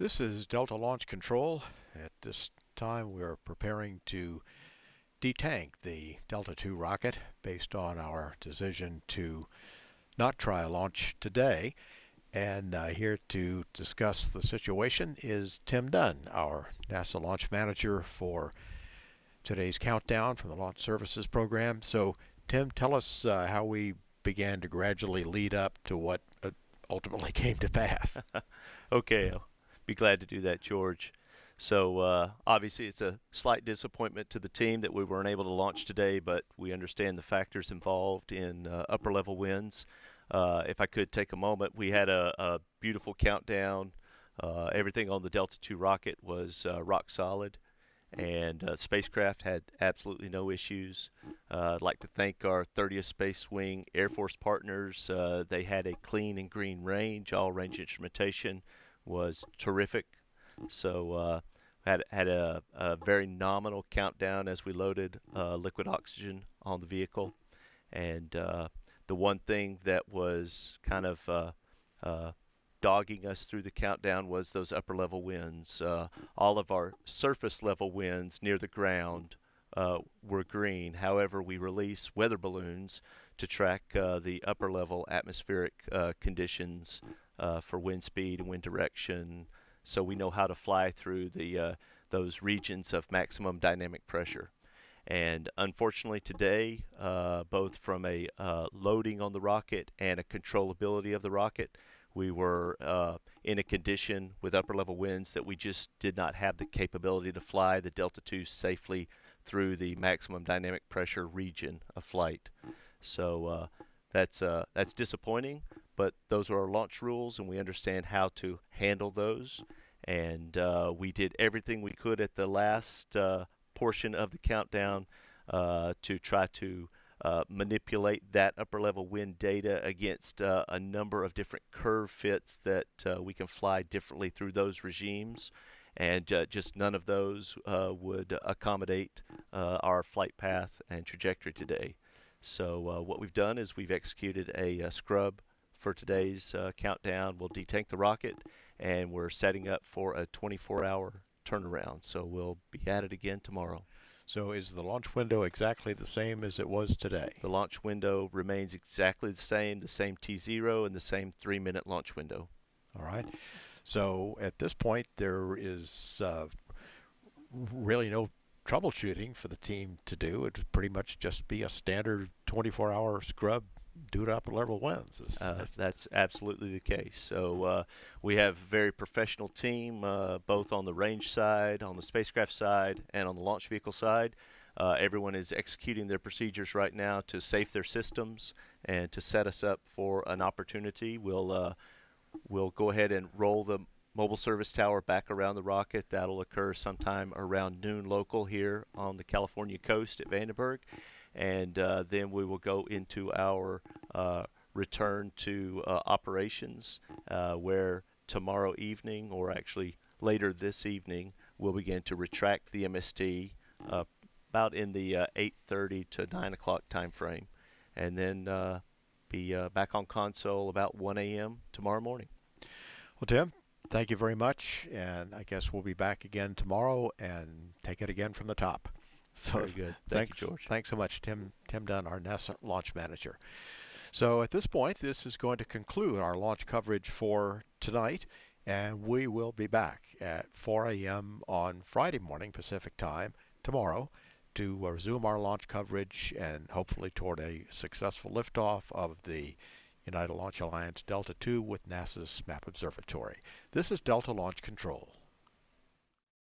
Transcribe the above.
This is Delta Launch Control. At this time, we're preparing to detank the Delta II rocket based on our decision to not try a launch today. And here to discuss the situation is Tim Dunn, our NASA launch manager for today's countdown from the Launch Services Program. So, Tim, tell us how we began to gradually lead up to what ultimately came to pass. Okay, I'll be glad to do that, George. So obviously it's a slight disappointment to the team that we weren't able to launch today, but we understand the factors involved in upper level winds. If I could take a moment, we had a beautiful countdown. Everything on the Delta II rocket was rock solid, and spacecraft had absolutely no issues. I'd like to thank our 30th Space Wing Air Force partners. They had a clean and green range. All range instrumentation was terrific. So had a very nominal countdown as we loaded liquid oxygen on the vehicle. And the one thing that was kind of dogging us through the countdown was those upper level winds. All of our surface level winds near the ground were green. However, we release weather balloons to track the upper level atmospheric conditions for wind speed and wind direction, so we know how to fly through those regions of maximum dynamic pressure. And unfortunately today, both from a loading on the rocket and a controllability of the rocket, we were in a condition with upper level winds that we just did not have the capability to fly the Delta II safely through the maximum dynamic pressure region of flight. So that's disappointing, but those are our launch rules, and we understand how to handle those. And we did everything we could at the last portion of the countdown to try to manipulate that upper level wind data against a number of different curve fits that we can fly differently through those regimes. And just none of those would accommodate our flight path and trajectory today. So what we've done is we've executed a scrub for today's countdown. We'll detank the rocket, and we're setting up for a 24-hour turnaround. So we'll be at it again tomorrow. So is the launch window exactly the same as it was today? The launch window remains exactly the same T0 and the same 3-minute launch window. All right. So at this point, there is really no troubleshooting for the team to do. It would pretty much just be a standard 24-hour scrub due to upper level winds. That's absolutely the case. So we have a very professional team, both on the range side, on the spacecraft side, and on the launch vehicle side. Everyone is executing their procedures right now to safe their systems and to set us up for an opportunity. We'll go ahead and roll the mobile service tower back around the rocket. That'll occur sometime around noon local here on the California coast at Vandenberg. And then we will go into our return to operations, where tomorrow evening, or actually later this evening, we'll begin to retract the MST about in the 8:30 to 9 o'clock time frame, and then be back on console about 1 a.m. tomorrow morning. Well, Tim, thank you very much, and I guess we'll be back again tomorrow and take it again from the top. So very good. Thank you, George. Thanks so much, Tim Dunn, our NASA launch manager. So at this point, this is going to conclude our launch coverage for tonight, and we will be back at 4 a.m. on Friday morning Pacific time tomorrow to resume our launch coverage and hopefully toward a successful liftoff of the United Launch Alliance Delta II with NASA's SMAP observatory. This is Delta Launch Control.